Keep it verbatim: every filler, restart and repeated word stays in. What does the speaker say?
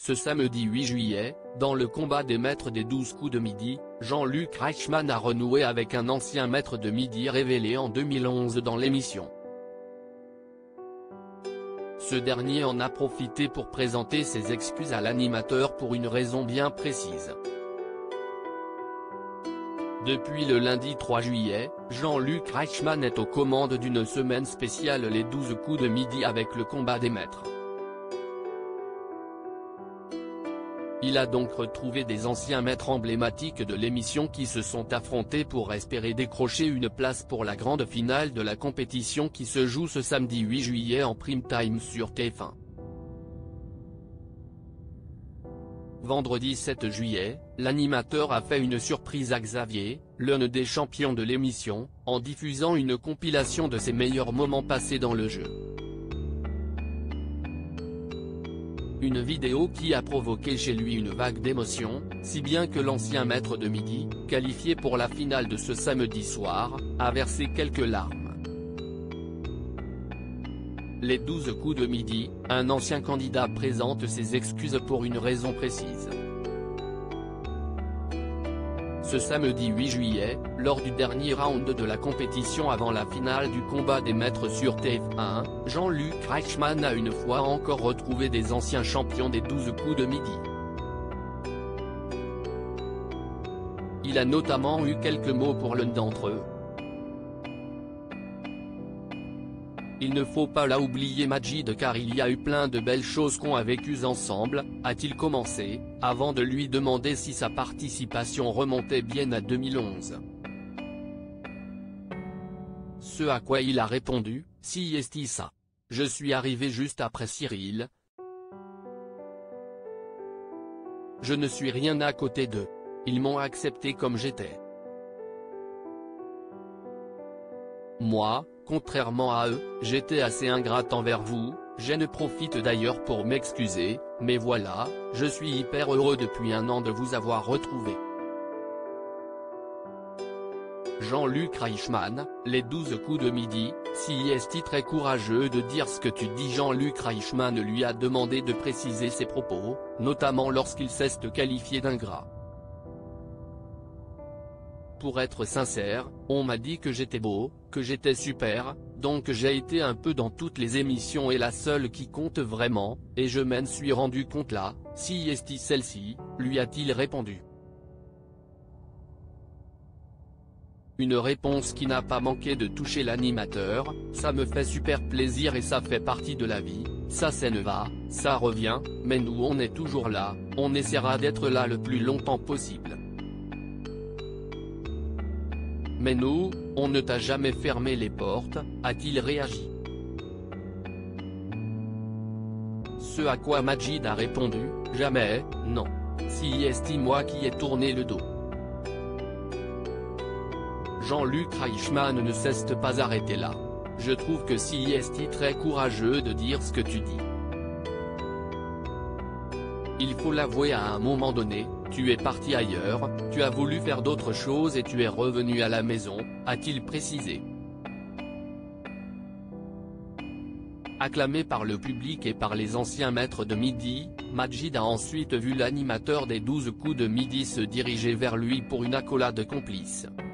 Ce samedi huit juillet, dans le combat des maîtres des douze coups de midi, Jean-Luc Reichmann a renoué avec un ancien maître de midi révélé en deux mille onze dans l'émission. Ce dernier en a profité pour présenter ses excuses à l'animateur pour une raison bien précise. Depuis le lundi trois juillet, Jean-Luc Reichmann est aux commandes d'une semaine spéciale les douze coups de midi avec le combat des maîtres. Il a donc retrouvé des anciens maîtres emblématiques de l'émission qui se sont affrontés pour espérer décrocher une place pour la grande finale de la compétition qui se joue ce samedi huit juillet en prime time sur T F un. Vendredi sept juillet, l'animateur a fait une surprise à Xavier, l'un des champions de l'émission, en diffusant une compilation de ses meilleurs moments passés dans le jeu. Une vidéo qui a provoqué chez lui une vague d'émotion, si bien que l'ancien maître de midi, qualifié pour la finale de ce samedi soir, a versé quelques larmes. Les douze coups de midi, un ancien candidat présente ses excuses pour une raison précise. Ce samedi huit juillet, lors du dernier round de la compétition avant la finale du combat des maîtres sur T F un, Jean-Luc Reichmann a une fois encore retrouvé des anciens champions des douze coups de midi. Il a notamment eu quelques mots pour l'un d'entre eux. Il ne faut pas là oublier Majid car il y a eu plein de belles choses qu'on a vécues ensemble, a-t-il commencé, avant de lui demander si sa participation remontait bien à deux mille onze. Ce à quoi il a répondu, si est ça. Je suis arrivé juste après Cyril. Je ne suis rien à côté d'eux. Ils m'ont accepté comme j'étais. Moi, contrairement à eux, j'étais assez ingrate envers vous, je ne profite d'ailleurs pour m'excuser, mais voilà, je suis hyper heureux depuis un an de vous avoir retrouvé. Jean-Luc Reichmann, les douze coups de midi, si est très courageux de dire ce que tu dis. Jean-Luc Reichmann lui a demandé de préciser ses propos, notamment lorsqu'il s'est qualifié d'ingrat. Pour être sincère, on m'a dit que j'étais beau, que j'étais super, donc j'ai été un peu dans toutes les émissions et la seule qui compte vraiment, et je m'en suis rendu compte là, si est celle-ci, lui a-t-il répondu. Une réponse qui n'a pas manqué de toucher l'animateur, ça me fait super plaisir et ça fait partie de la vie, ça ça ne va, ça revient, mais nous on est toujours là, on essaiera d'être là le plus longtemps possible. Mais nous, on ne t'a jamais fermé les portes, a-t-il réagi. Ce à quoi Majid a répondu, jamais, non. Si est moi qui ai tourné le dos. Jean-Luc Reichmann ne cesse pas arrêter là. Je trouve que si est très courageux de dire ce que tu dis. Il faut l'avouer à un moment donné, tu es parti ailleurs, tu as voulu faire d'autres choses et tu es revenu à la maison, a-t-il précisé. Acclamé par le public et par les anciens maîtres de midi, Majid a ensuite vu l'animateur des douze coups de midi se diriger vers lui pour une accolade complice.